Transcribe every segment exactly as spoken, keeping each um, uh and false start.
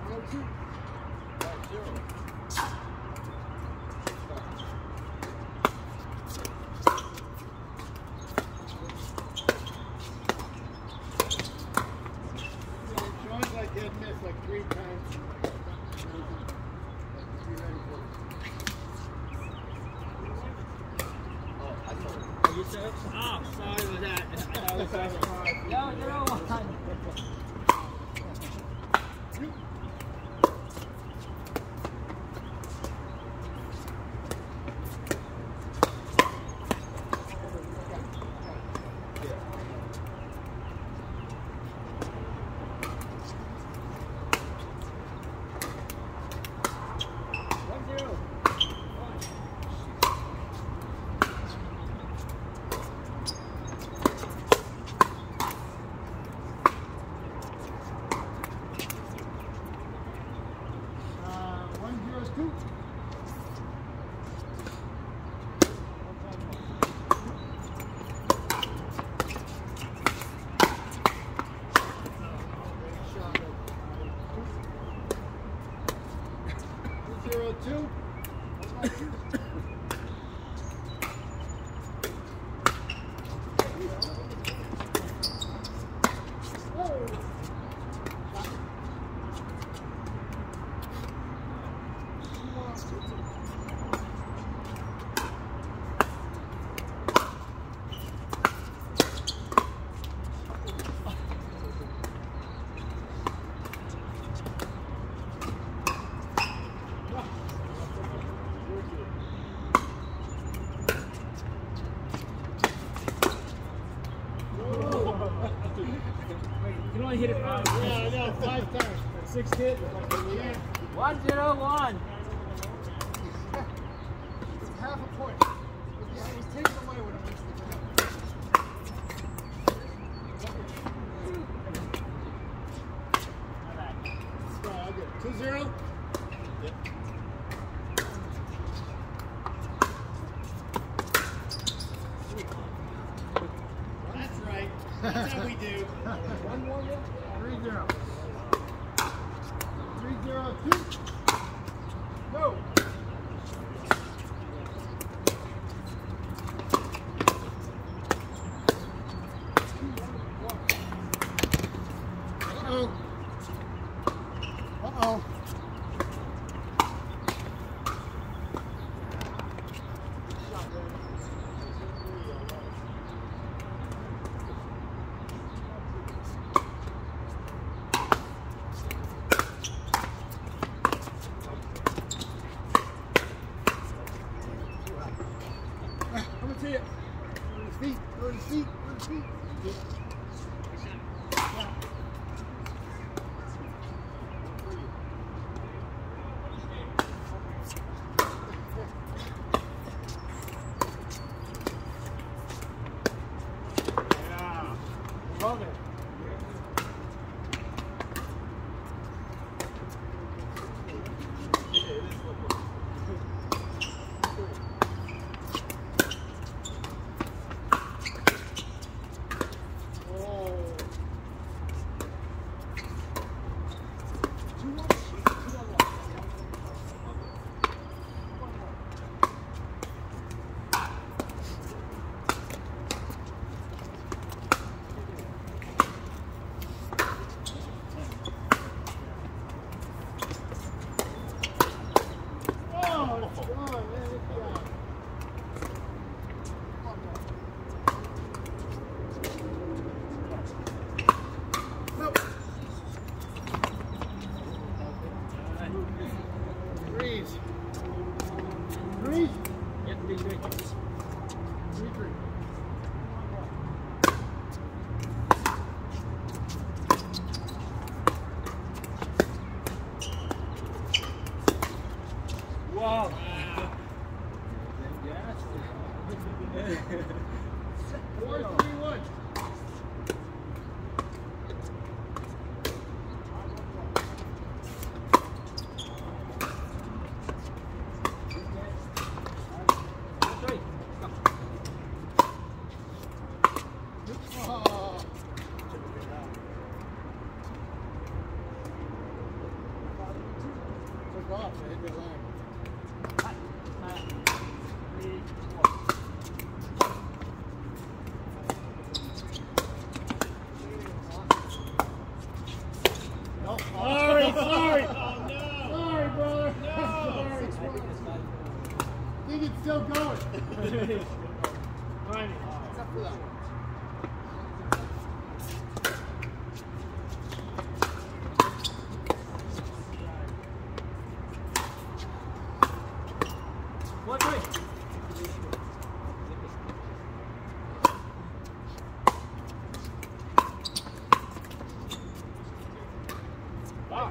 Oh, sorry about that. I thought it was five. No, zero one. Zero two. You can only hit it five. Yeah, I know, five times. Six hit. One zero one. It's half a point. Yeah, he's taken away when it makes the jump. I'll get it. Two zero. Yep. That's right. That's how we do. One more, yeah? Three zero. Three zero two. Go. Uh-oh. Uh-oh. I'm gonna see it. Go to his feet. Go to his feet. Go to his feet. Yeah. Love it. Threes. Threes? Yep, three, three. Three, three. Wow. Four, three, one. Three. Oh. took off and hit the line. No. Sorry, sorry. Oh, no. Sorry, brother. No. Sorry. I think it's still going. Fine. Except for that one. What way? Back.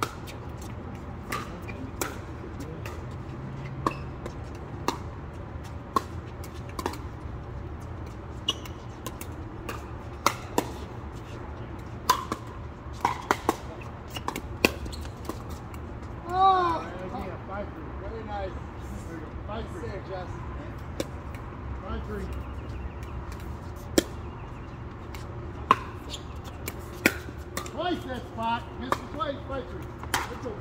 Very nice. Five three, Jess. Five three. Twice that spot. Missed the twice. Five three. Let's go.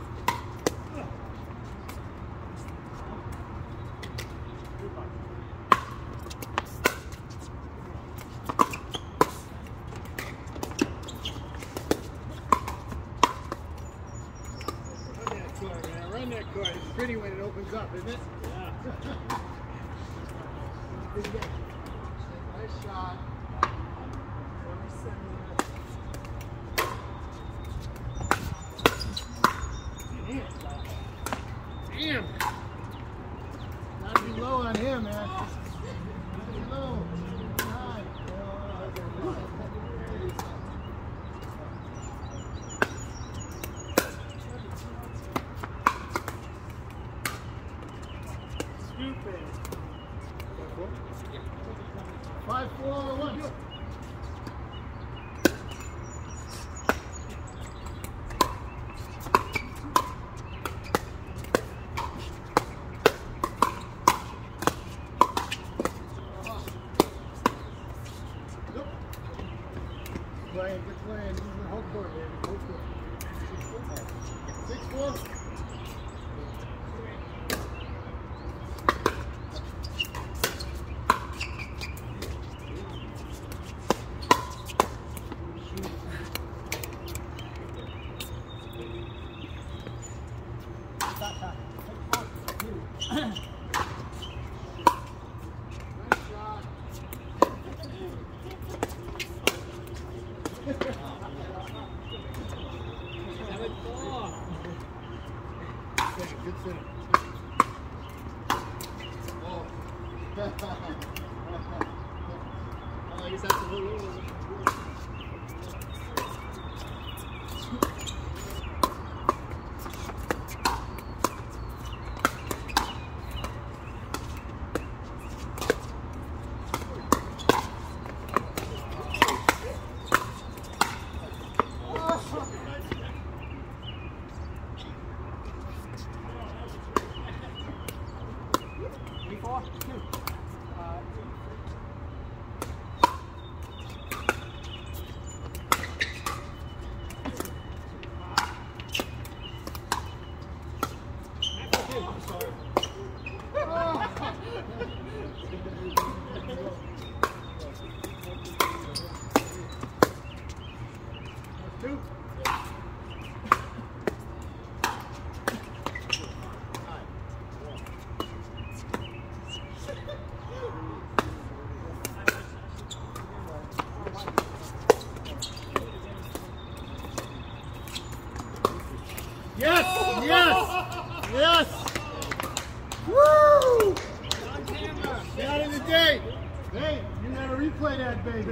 Run that court. It's pretty when it opens up, isn't it? Yeah. Nice shot. Damn. Gotta be low on him, man. Gotta be low. High. Stupid. Five, four, all at once. Playing, good playing. This is the whole court, baby. Whole court. Six, four. Good sitting. Oh. I guess that's a little. Four, two. Uh, Two. Yes! Yes! Yes! Woo! Shot of the day! Hey, you gotta replay that, baby.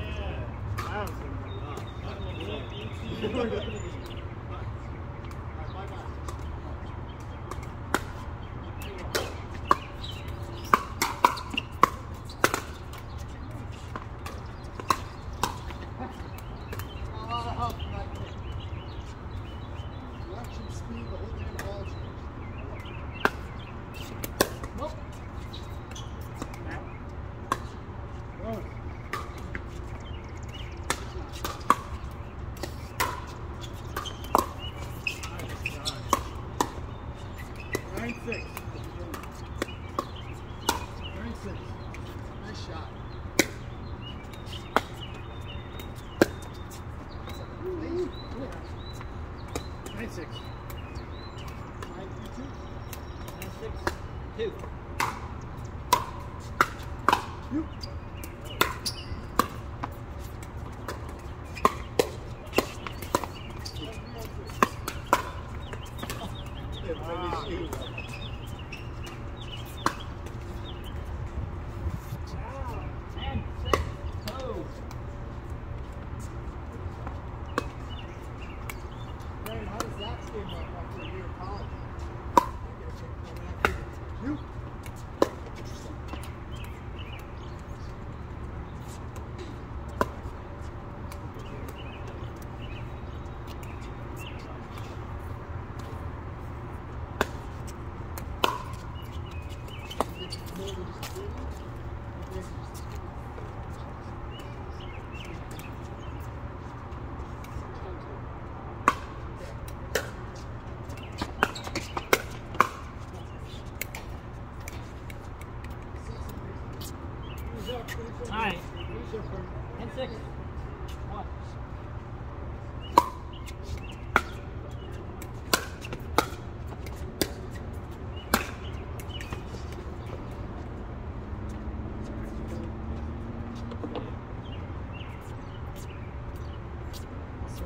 Speed, the whole damn ball changed. Nope. Run. Nine six. Nine six two. You. Ah. Ten six two. Brandon, how does that game look after a year of college? You. All right. ten six.